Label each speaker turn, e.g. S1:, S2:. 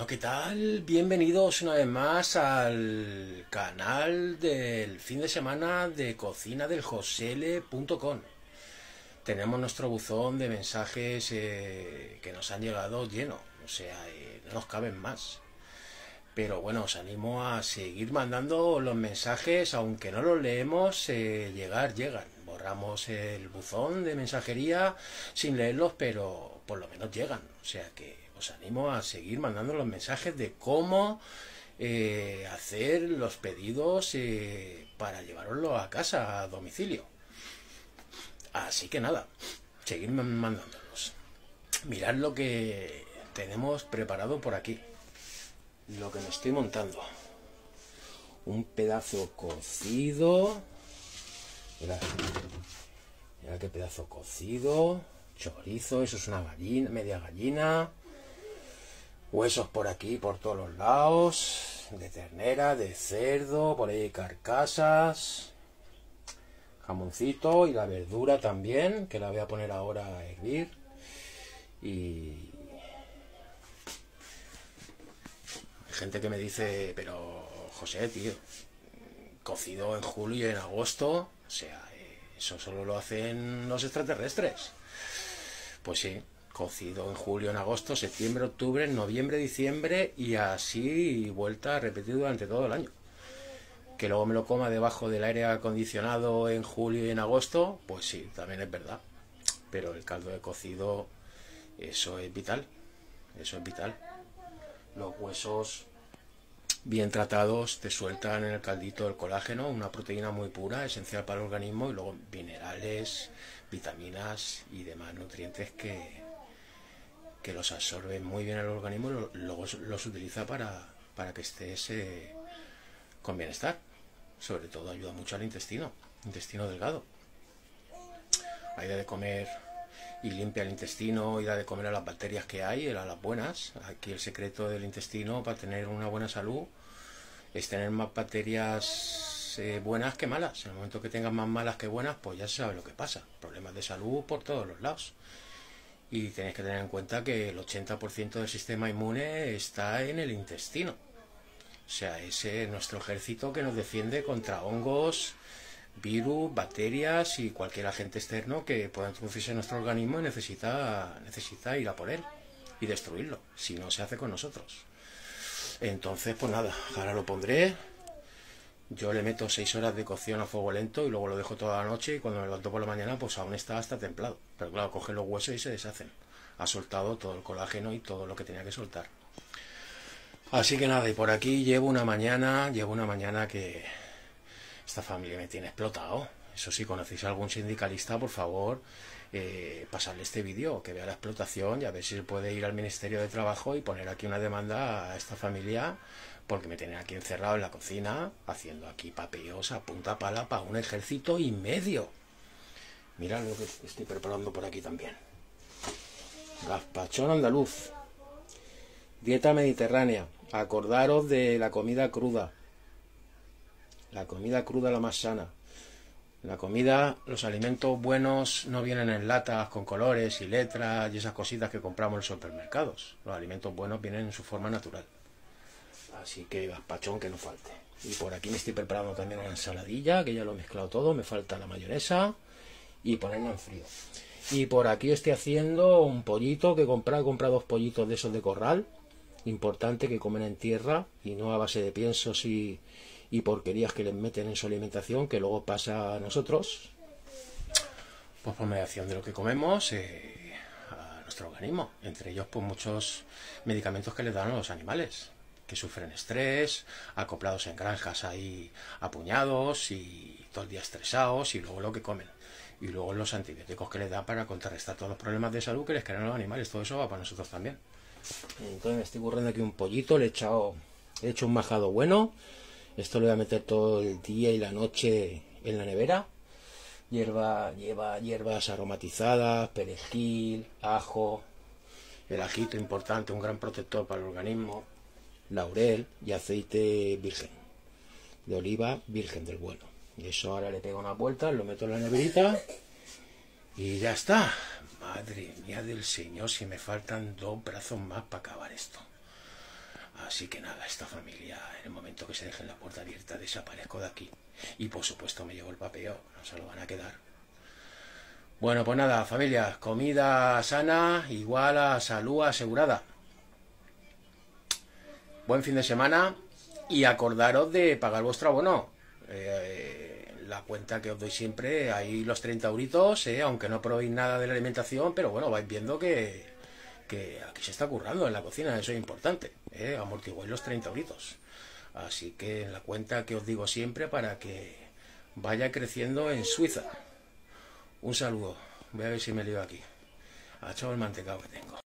S1: Bueno, ¿qué tal? Bienvenidos una vez más al canal del fin de semana de cocina del josele.com. Tenemos nuestro buzón de mensajes que nos han llegado lleno, o sea, no nos caben más. Pero bueno, os animo a seguir mandando los mensajes, aunque no los leemos, llegan. Borramos el buzón de mensajería sin leerlos, pero por lo menos llegan. O sea que os animo a seguir mandando los mensajes de cómo hacer los pedidos para llevaroslo a casa, a domicilio. Así que nada, seguid mandándolos. Mirad lo que tenemos preparado por aquí. Lo que me estoy montando. Un pedazo cocido. Mirad qué pedazo cocido. Chorizo, eso es una gallina, media gallina. Huesos por aquí, por todos los lados. De ternera, de cerdo, por ahí hay carcasas. Jamoncito y la verdura también, que la voy a poner ahora a hervir. Y hay gente que me dice, pero José, tío, cocido en julio y en agosto, o sea, eso solo lo hacen los extraterrestres. Pues sí, cocido en julio, en agosto, septiembre, octubre, noviembre, diciembre y así vuelta a repetir durante todo el año. Que luego me lo coma debajo del aire acondicionado en julio y en agosto, pues sí, también es verdad. Pero el caldo de cocido, eso es vital. Eso es vital. Los huesos bien tratados te sueltan en el caldito el colágeno, una proteína muy pura, esencial para el organismo, y luego minerales, vitaminas y demás nutrientes que los absorben muy bien el organismo y luego los utiliza para que estés con bienestar. Sobre todo ayuda mucho al intestino delgado. Hay de comer y limpia el intestino y da de comer a las bacterias que hay, a las buenas. Aquí el secreto del intestino para tener una buena salud es tener más bacterias buenas que malas. En el momento que tengas más malas que buenas, pues ya se sabe lo que pasa. Problemas de salud por todos los lados. Y tenéis que tener en cuenta que el 80% del sistema inmune está en el intestino. O sea, ese es nuestro ejército que nos defiende contra hongos, virus, bacterias y cualquier agente externo que pueda introducirse en nuestro organismo y necesita ir a por él y destruirlo, si no se hace con nosotros. Entonces, pues nada, ahora lo pondré. Yo le meto 6 horas de cocción a fuego lento y luego lo dejo toda la noche y cuando me levanto por la mañana pues aún está hasta templado. Pero claro, cogen los huesos y se deshacen. Ha soltado todo el colágeno y todo lo que tenía que soltar. Así que nada, y por aquí llevo una mañana que esta familia me tiene explotado. Eso sí, conocéis a algún sindicalista, por favor, pasarle este vídeo, que vea la explotación y a ver si se puede ir al Ministerio de Trabajo y poner aquí una demanda a esta familia, porque me tienen aquí encerrado en la cocina, haciendo aquí papeos a punta pala para 1,5 ejércitos. Mirad lo que estoy preparando por aquí también. Gazpachón andaluz. Dieta mediterránea. Acordaros de la comida cruda. La comida cruda la más sana. La comida, los alimentos buenos no vienen en latas con colores y letras y esas cositas que compramos en los supermercados. Los alimentos buenos vienen en su forma natural. Así que gazpachón que no falte. Y por aquí me estoy preparando también una ensaladilla, que ya lo he mezclado todo. Me falta la mayonesa y ponerla en frío. Y por aquí estoy haciendo un pollito que he comprado 2 pollitos de esos de corral. Importante, que comen en tierra y no a base de piensos y porquerías que les meten en su alimentación, que luego pasa a nosotros, pues por mediación de lo que comemos a nuestro organismo. Entre ellos pues muchos medicamentos que les dan a los animales que sufren estrés, acoplados en granjas ahí apuñados y todo el día estresados, y luego lo que comen. Y luego los antibióticos que les dan para contrarrestar todos los problemas de salud que les crean a los animales. Todo eso va para nosotros también. Entonces me estoy currando aquí un pollito, he hecho un majado bueno. Esto lo voy a meter todo el día y la noche en la nevera. Lleva hierbas aromatizadas, perejil, ajo, el ajito importante, un gran protector para el organismo, laurel y aceite virgen, de oliva virgen del bueno. Y eso ahora le pego una vuelta, lo meto en la neverita y ya está. Madre mía del Señor, si me faltan 2 brazos más para acabar esto. Así que nada, esta familia, en el momento que se dejen la puerta abierta, desaparezco de aquí. Y por supuesto me llevo el papeo, no se lo van a quedar. Bueno, pues nada, familia, comida sana igual a salud asegurada. Buen fin de semana y acordaros de pagar vuestro abono. La cuenta que os doy siempre, ahí los 30 euritos, aunque no probéis nada de la alimentación, pero bueno, vais viendo que aquí se está currando en la cocina, eso es importante, amortiguáis los 30 euritos. Así que en la cuenta que os digo siempre para que vaya creciendo en Suiza. Un saludo, voy a ver si me lío aquí. Ha echado el mantecado que tengo.